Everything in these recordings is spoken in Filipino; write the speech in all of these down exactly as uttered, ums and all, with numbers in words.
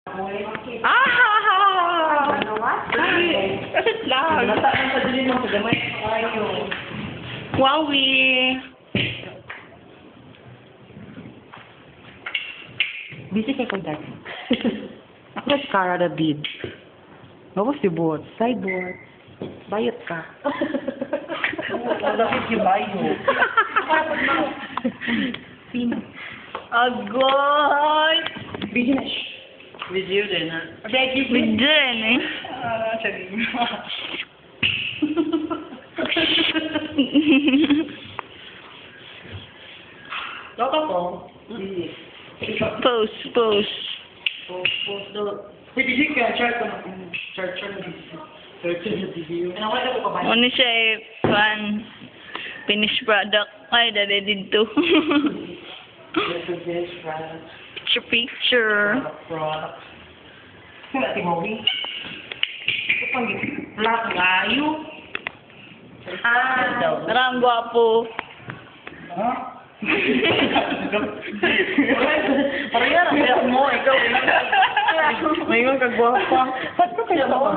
Ah! Ano nga? Bakit lang? Nata ng padulin mo sa gamay. Ayaw. Wowie! Busy kay kong dati. Ako na si Cara David. Ako si Bot. Side Bot. Bayot ka. Ang lapit yung bayo. Sino? Agoy! Busy na siya. Busy yun din, ha? Busy With Jen, eh. Ah, sabi mo. Loko ko. Busy. Post, post. Post, post daw. Uy, busy ka. Chart ko na. Chart, chart na busy. Chart, chart na busy. Ano wala ko pa ba? Ano siya eh, fan. Finished product. Ay, dali dito. This is this, right? Picture, picture. Product. Kung natin mo, Wing. Ito pang black layo. Ah, parang gwapo. Ha? Parang yan, kaya mo, ikaw, eh. Mayroon kang gwapa. Ba't ko kaya mo?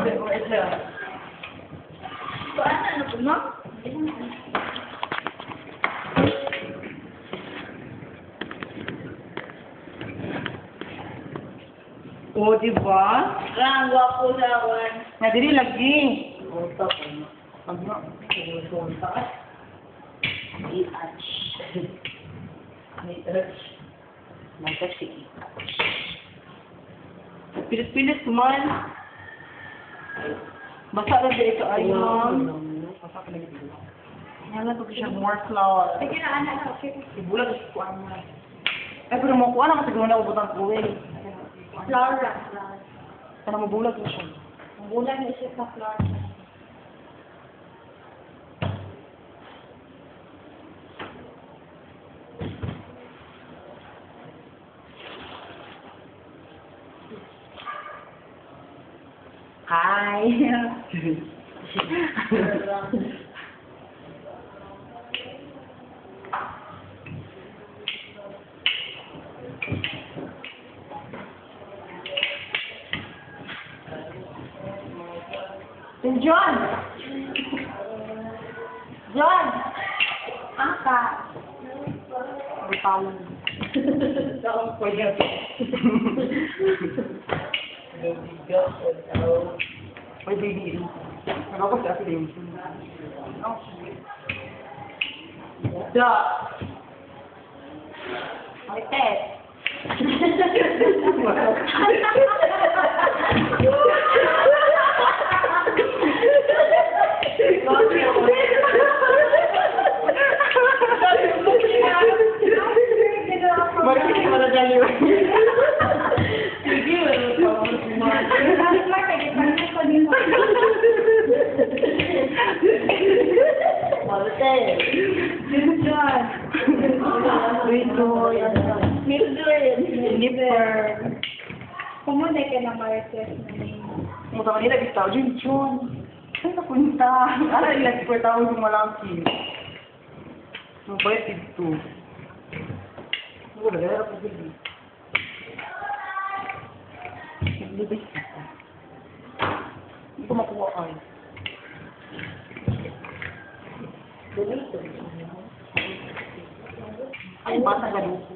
Ano po, no? O, diba? Parang gwapo sa awan. Nadiri lagi. O, tapos. Ano? O, taas. I-atch. I-atch. Mag-atch si I-atch. Pilit-pilit man. Basta na dito ayun. Basta ka lang dito. Yan ko siya more flour. Sige na, anak. Okay. Ibulat ko kuan mo. Ay, pero mo kuan ako siguro na ubutan ko eh. Flower lang, flower. Kana mo bulat mo siya. Ang bulan na siya sa flower. Hi. Then John. John. Aka. Butawon. Saan ko yan? May baby. Nagkakos si Ate David. Da. Ay, Ted. Marami mo na dali. Sige, Kumunay ka na Marites na name. Mga tama nila, bitaw, Jun, Jun. Saan ka punta? Ano, ilang super tawag yung malaki. Ang bayat dito. Wala, gaya ako dito. Naglibig ka. Hindi ko makuha ay. Ay, bata ka dito.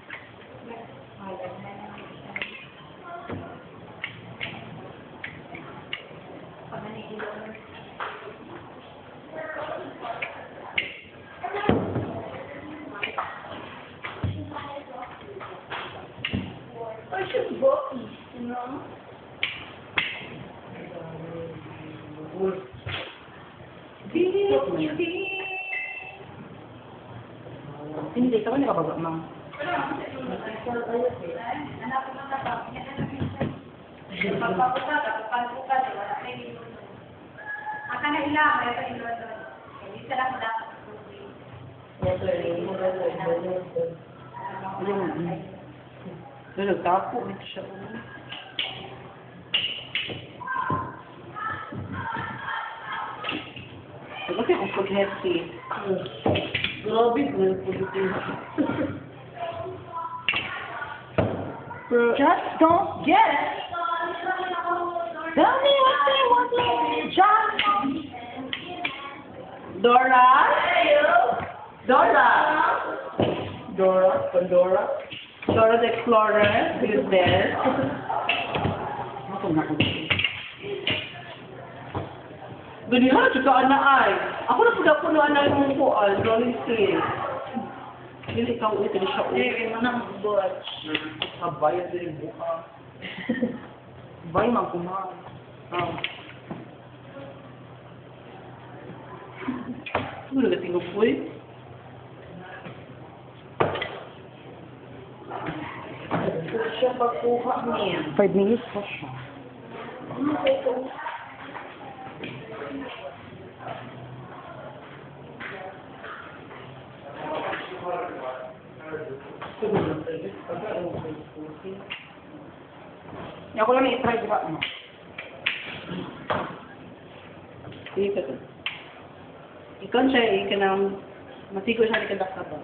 I should go east, you know? Hindi, ka ba nakababa, ma'am? Akan na ilang, may pa ilang doon. Hindi sila mo dapat. Lalo, tapo. Ito siya. Kasi kung pag-healthy. Grabe, kung pag-healthy. Just don't get it. Dora? Dora? Dora? Pandora? Dora the Explorer is there. Ako na ko. Ganyan, tsaka na ay. Ako na pagka puno na yung kuan, rolling scale. Hindi ikaw ulit na siya ulit. Hindi mo nang bot. Kabayan din yung buka. Bay, man kumain. Ah. Ano na tingog po eh? Siya pagkuha niya. Five minutes pa siya. Ako lang i-try ko ano. Sige ka to. Ikaw siya, ikaw na masigo siya ikaw ka ba?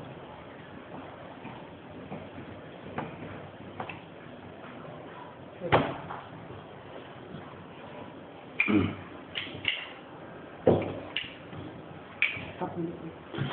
Tapos